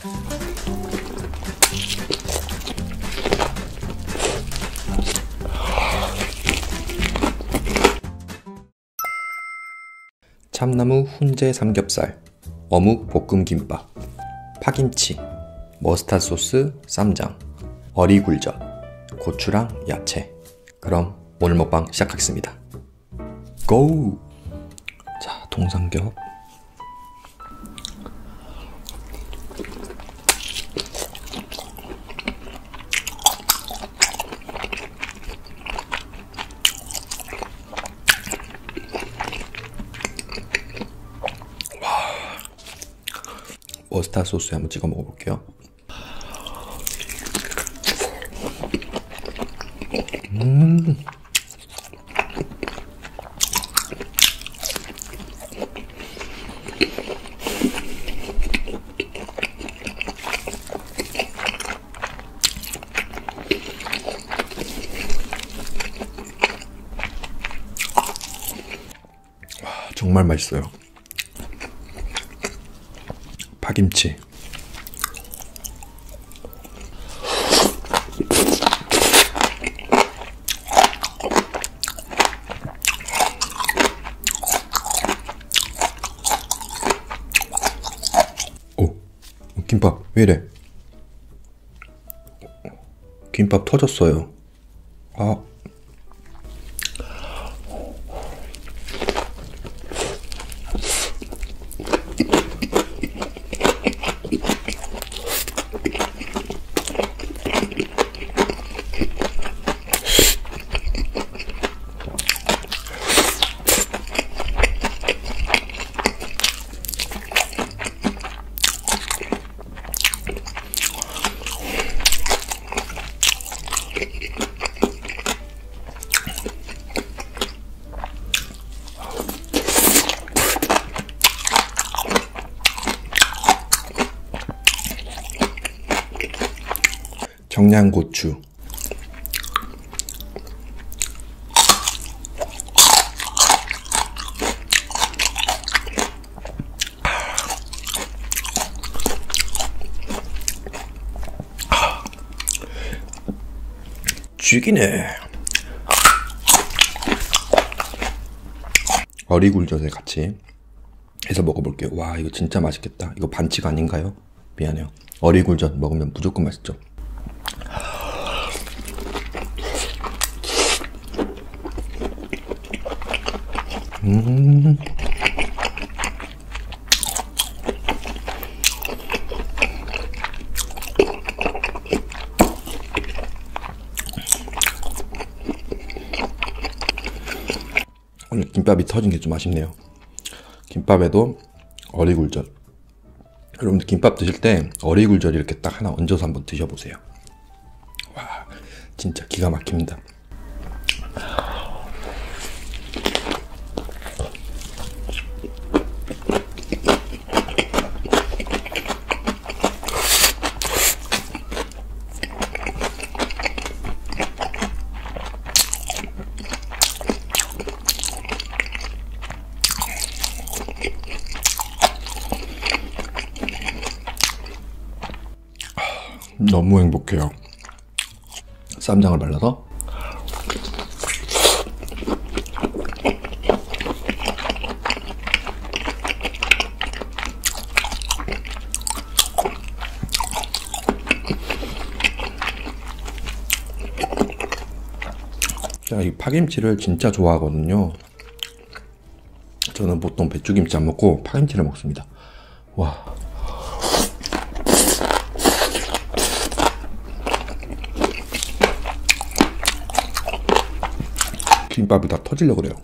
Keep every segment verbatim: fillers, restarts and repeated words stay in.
참나무 훈제 삼겹살, 어묵 볶음김밥, 파김치, 머스타드 소스 쌈장, 어리굴젓, 고추랑 야채. 그럼 오늘 먹방 시작하겠습니다. 고! 자, 동삼겹. 머스타드 소스에 한번 찍어 먹어볼게요. 음. 와, 정말 맛있어요. 파김치. 오, 김밥 왜 이래? 김밥 터졌어요. 아. 청양고추, 죽이네. 어리굴젓에 같이 해서 먹어볼게요. 와, 이거 진짜 맛있겠다. 이거 반칙 아닌가요? 미안해요. 어리굴젓 먹으면 무조건 맛있죠. 음. 오늘 김밥이 터진 게 좀 아쉽네요. 김밥에도 어리굴젓. 여러분들 김밥 드실 때 어리굴젓 이렇게 딱 하나 얹어서 한번 드셔보세요. 와, 진짜 기가 막힙니다. 너무 행복해요. 쌈장을 발라서 제가 이 파김치를 진짜 좋아하거든요. 저는 보통 배추김치 안 먹고 파김치를 먹습니다. 와. 김밥이 다 터지려고 그래요.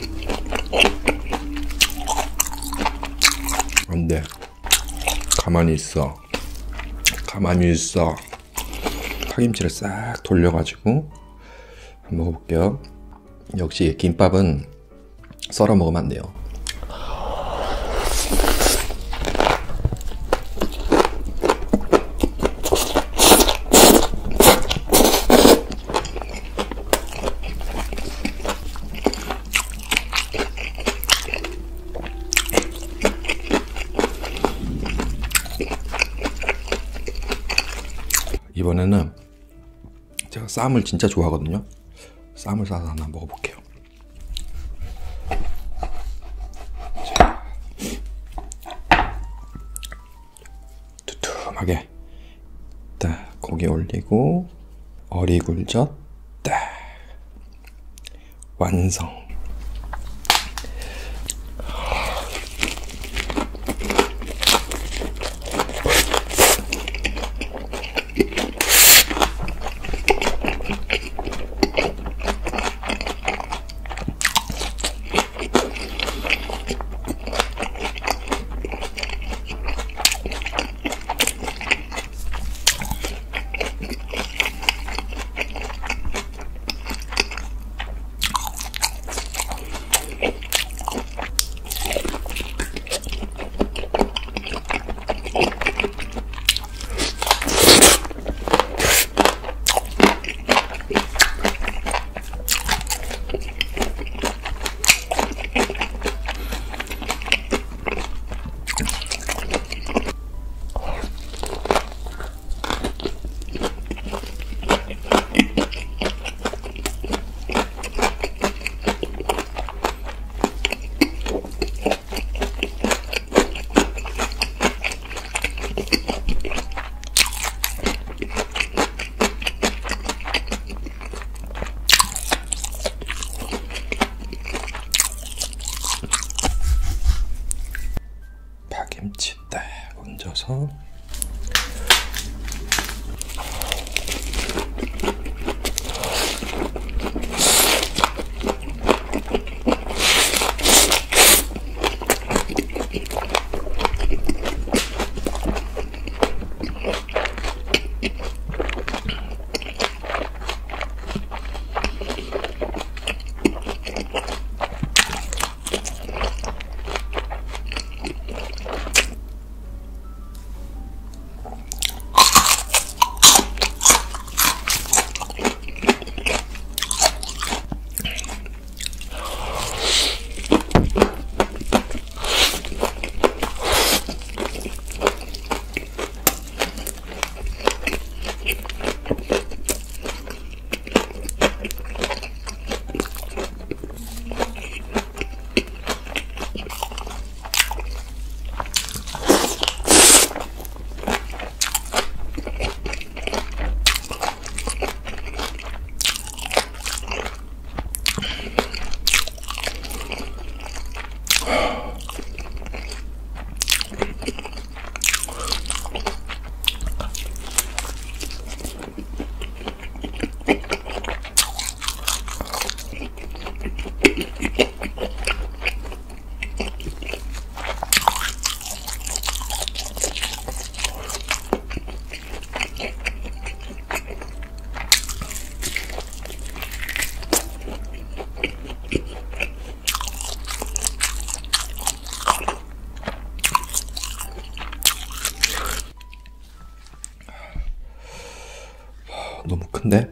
안 돼. 가만히 있어. 가만히 있어. 파김치를 싹 돌려가지고 한번 먹어볼게요. 역시 김밥은 썰어 먹으면 안 돼요. 이번에는 제가 쌈을 진짜 좋아하거든요. 쌈을 싸서 하나 먹어볼게요. 자, 두툼하게 딱 고기 올리고 어리굴젓 딱 완성. 파김치 딱 얹어서 너무 큰데?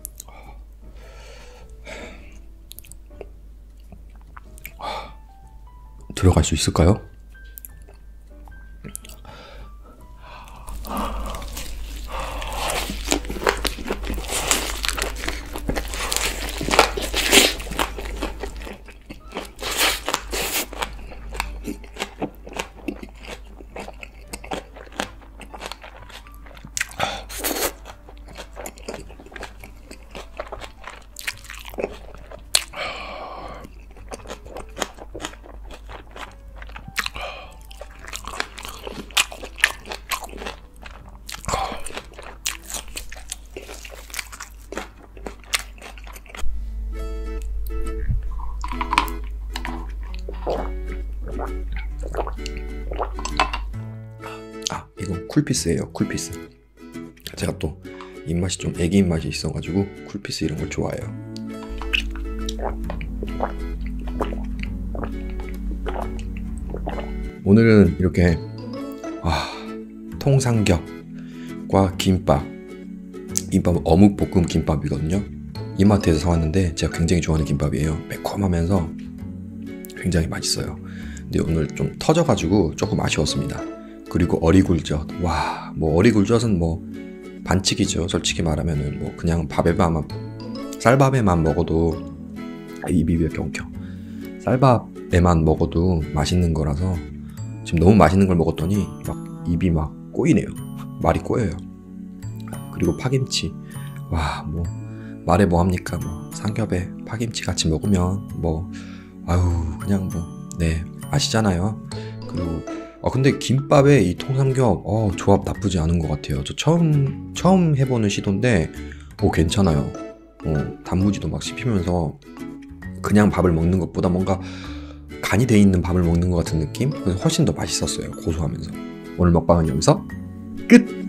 들어갈 수 있을까요? 아, 이건 쿨피스예요. 쿨피스. 제가 또 입맛이 좀 애기 입맛이 있어가지고 쿨피스 이런 걸 좋아해요. 오늘은 이렇게 와, 통삼겹과 김밥, 김밥은 어묵볶음 김밥이거든요. 이마트에서 사왔는데 제가 굉장히 좋아하는 김밥이에요. 매콤하면서 굉장히 맛있어요. 근데 오늘 좀 터져가지고 조금 아쉬웠습니다. 그리고 어리굴젓, 와, 뭐 어리굴젓은 뭐 반칙이죠. 솔직히 말하면은 뭐 그냥 밥에만 쌀밥에만 먹어도 아, 입이 왜 이렇게 엉켜. 쌀밥에만 먹어도 맛있는 거라서 지금 너무 맛있는 걸 먹었더니 막 입이 막 꼬이네요. 말이 꼬여요. 그리고 파김치. 와, 뭐 말해 뭐합니까? 뭐 삼겹에 파김치 같이 먹으면 뭐 아유 그냥 뭐 네 아시잖아요. 그리고 아 근데 김밥에 이 통삼겹 어 조합 나쁘지 않은 것 같아요. 저 처음 처음 해보는 시도인데 오 괜찮아요. 어 단무지도 막 씹히면서 그냥 밥을 먹는 것보다 뭔가 간이 돼 있는 밥을 먹는 것 같은 느낌? 그래서 훨씬 더 맛있었어요. 고소하면서. 오늘 먹방은 여기서 끝!